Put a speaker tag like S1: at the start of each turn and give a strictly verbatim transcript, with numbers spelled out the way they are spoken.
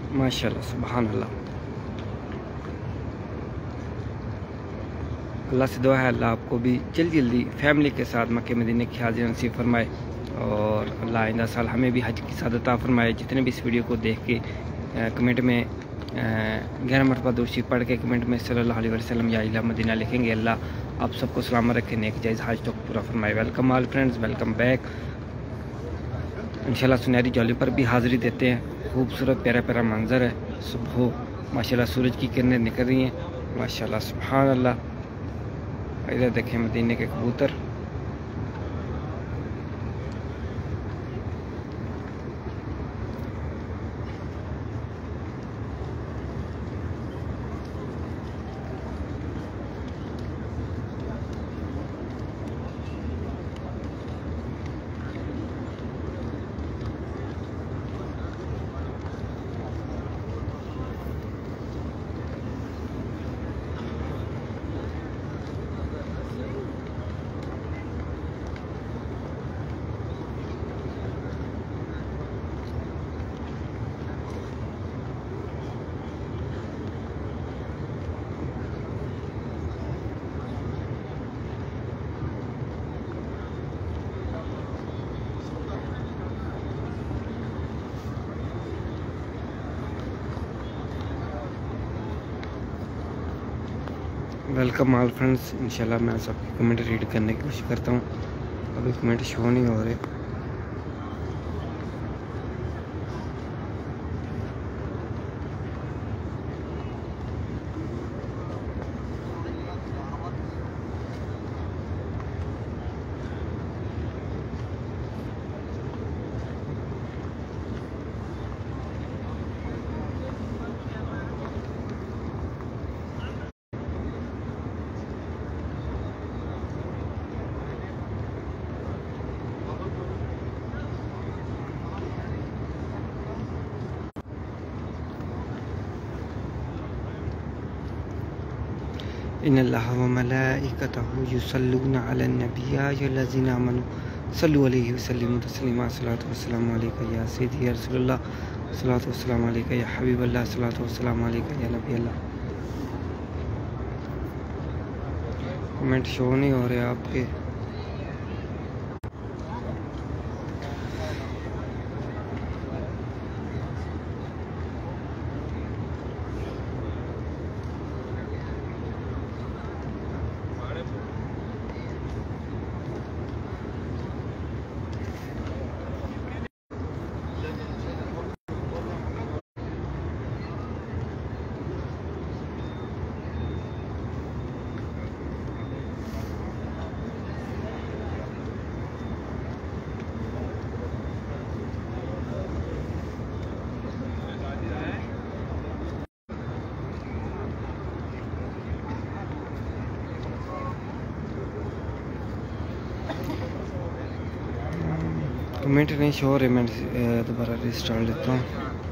S1: माशाल्लाह सुभान अल्लाह। अल्लाह से दुआ है अल्लाह आपको भी जल्दी जल्दी फैमिली के साथ मक्के मदीने की हाज़िरी नसीब फरमाए और अल्लाह आइंदा साल हमें भी हज की सादत अता फरमाए। जितने भी इस वीडियो को देख के कमेंट में ग्यारह मरतबा दुरूद पढ़ के कमेंट में सल्लल्लाहु अलैहि वसल्लम या इला मदीना लिखेंगे, अल्लाह आप सबको सलामत रखे, नेक जायज़ हज तक पूरा फरमाए। Welcome all friends, welcome back. इंशाल्लाह सुनहरी जौली पर भी हाज़िरी देते हैं। खूबसूरत प्यारा प्यारा मंजर है। सुबह माशाल्लाह सूरज की किरणें निकल रही हैं, माशाल्लाह सुभान अल्लाह। इधर देखें मदीने के कबूतर। Welcome all friends. इंशाल्लाह मैं सबके कमेंट रीड करने की कोशिश करता हूँ। अभी कमेंट शो नहीं हो रहे। इन्नल्लाह व मलाइकतहु युसल्लूना अलन नबी या अय्युहल्लज़ीना आमनू सल्लु अलैहि वसल्लिमू तस्लीमा। सल्लतु वस्सलामु अलैका या सय्यदी या रसूलल्लाह, सल्लतु वस्सलामु अलैका या हबीबल्लाह, सल्लतु वस्सलामु अलैका या नबी अल्लाह। कमेंट शो नहीं हो रहे आपके। कमेंट नहीं शो हो रहे, मैं दोबारा रिस्टार्ट लेता हूँ।